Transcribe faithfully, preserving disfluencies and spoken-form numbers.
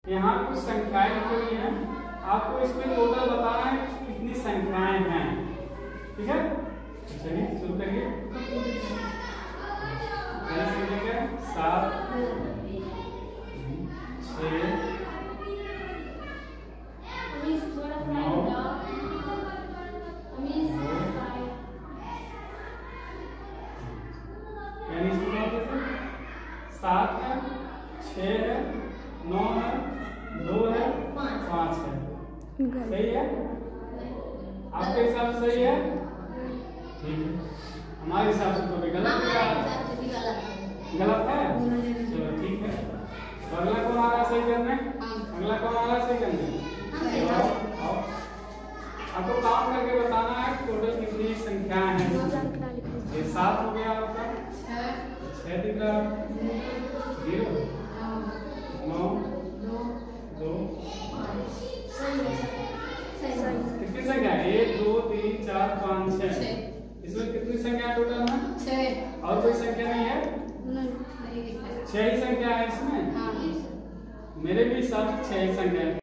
यहाँ कुछ संख्याएं लिखी हुई हैं, आपको इसमें टोटल बताना है कितनी संख्याएं हैं। ठीक है, चलिए शुरू करिए। सात, छः, सात है, छः है, नौ है, दो है, पाँच है। सही है? आपके हिसाब से सही है? ठीक है, हमारे हिसाब से तो भी गलत है। गलत है? चलो ठीक है, तो अगला कौन आ रहा है सही करने? अगला कौन आ रहा है सही करने? आओ, आपको काम करके बताना है टोटल कितनी संख्याएं हैं। ये सात हो गया आपका, छह दिख रहा, जीरो, नौ, दो, कितनी संख्या? एक, दो, तीन, चार, पाँच, छह। इसमें कितनी संख्या टोटल है? छह। और कोई संख्या नहीं है? छह ही संख्या है इसमें। मेरे भी हिसाब से छह ही संख्या है।